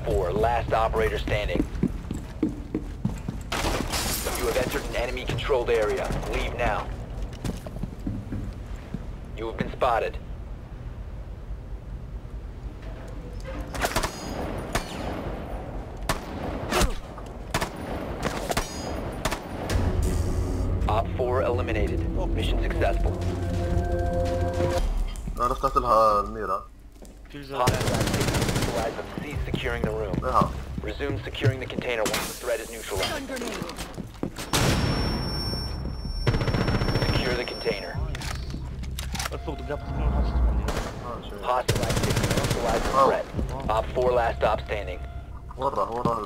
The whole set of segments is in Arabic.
4, last operator standing. You have entered an enemy-controlled area. Leave now. You have been spotted. Op 4 eliminated. Mission successful. انا فتحت لها الميرا. Hostile activity neutralized, but cease securing the room. Resume securing the container once the threat is neutralized. Secure the container. Hostile activity neutralized the threat. Op 4 last stop standing. ورا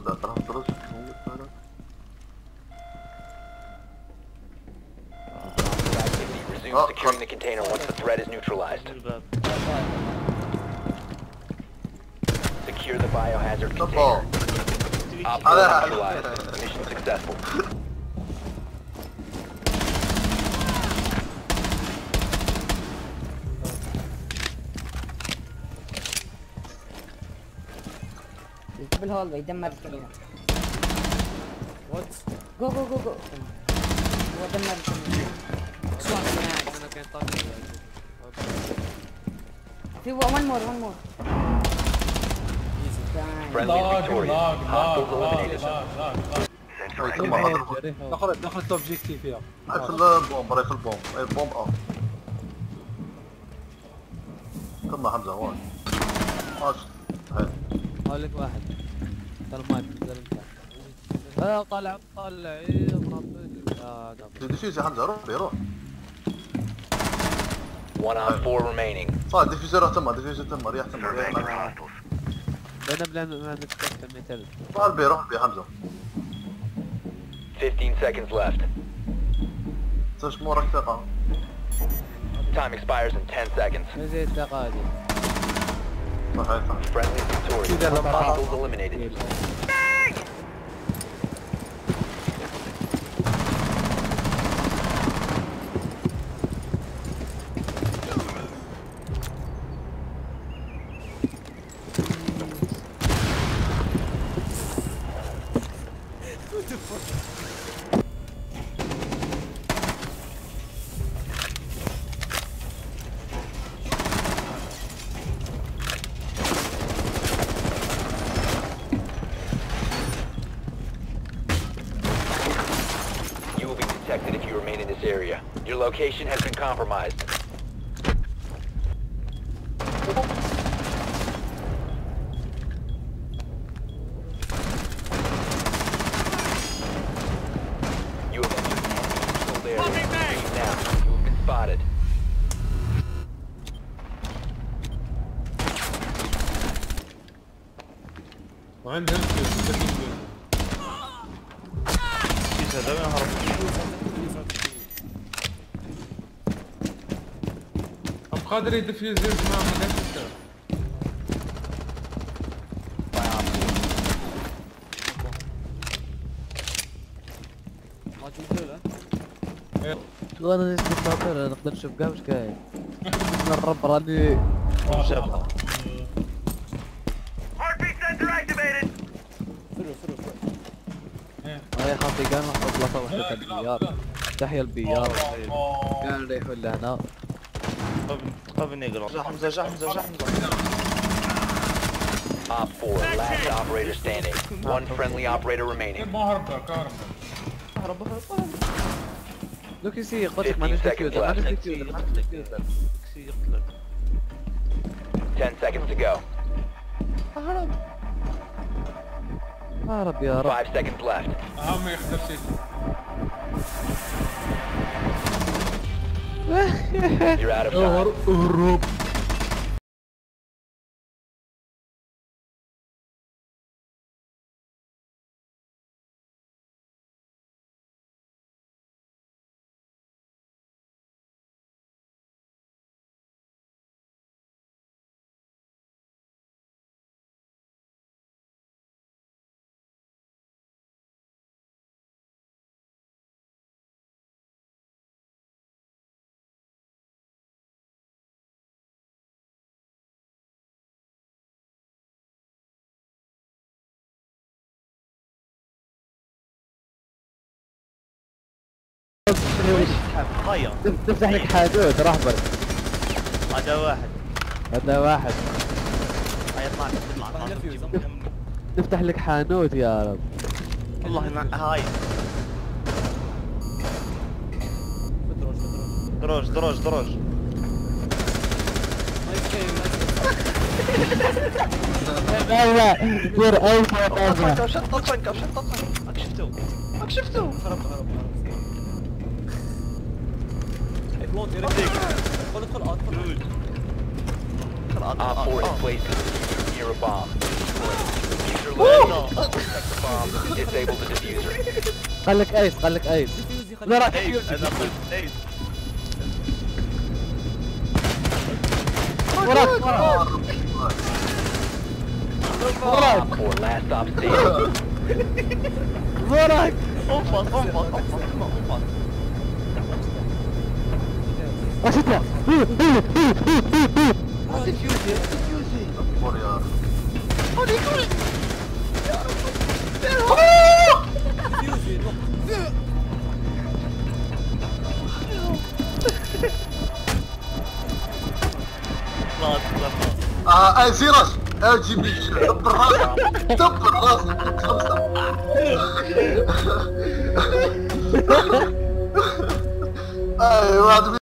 Activity. Resume securing the container once the threat is neutralized. Secure the biohazard container. Op 4 neutralized. Mission successful. بالهول يدمر الكاميرا. وات جو جو جو جو. هو دمر الكاميرا. انا كان طاقي في one more. Friendly victorious. Hostiles eliminated. دخلت اوبجيكتيف فيها. في البومب راهي في البومب. اي بومب كمل حمزة هون. قال لك واحد ترى ما تقدر انت طالع ايه ديفيوز يا حمزة روح روح. 1 on 4 remaining. صار ديفيوزر تم ريح تم بلا نتكلم مثل صار روح بي حمزة. 15 seconds left. تش مورك ثقة. Time expires in 10 seconds. زي التقاليد صحيح. Friendly victorious. Hostiles eliminated. Detected if you remain in this area. Your location has been compromised. You have entered the enemy-controlled area. Leave now. You have been spotted. وعندهم هذا وين هرب؟ قادر يدفيوز معهم هذاك الشيء. ما تقول له انا نسمع طاطر نقدر نشوف كاع واش كاين نرب راني شابه هاي خاطي كان نحط لطه وحده البيار تحيا البيار كان ريحوا لهنا قبل نقرا جا حمزه Op 4, last operator standing. One friendly operator remaining. هرب لوك يسي قلت ما نشوف 10 seconds to go. هرب يا رب 5 seconds left. ما يقدر شيء. You're out of time. طيب نفتح لك حدود راح برك. هذا واحد هذا واحد. يطلع نفتح لك حانوت يا رب. والله هاي دروج والله دير ألف وطابة. شطط ماك شفتو Op 4 is placed near a bomb. User left. Protect the bomb. Disable the diffuser. خليك ايس خليك ايس. لا راح انا قلت ايس وراك Op 4 last stop standing. وراك. انفض وشتها. اصبر يا سيراج اجي بيك دبر راسك دبر راسك خمسة ايوه